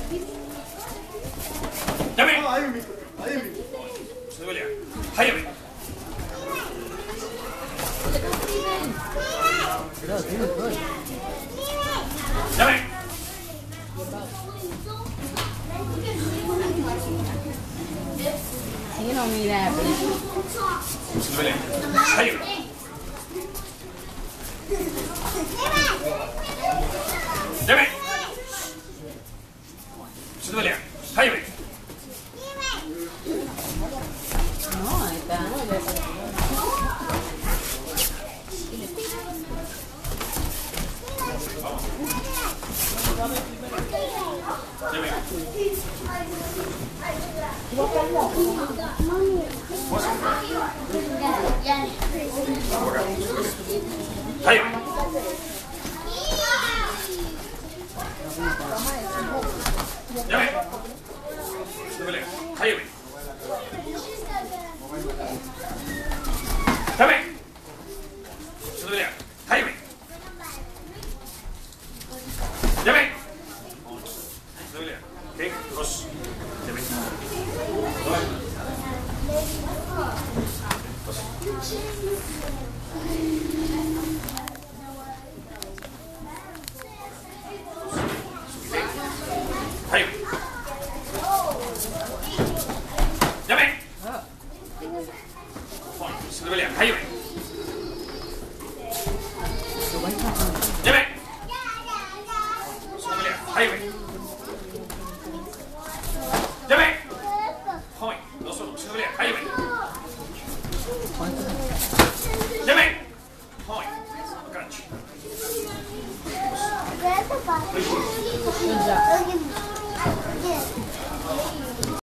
Llame. Ahí mi. Se duele. Hállame. Llame. You don't need that. Se duele. Hállame. Llame. Se duele. Hállame. No, ahí está. Llame. Hállame.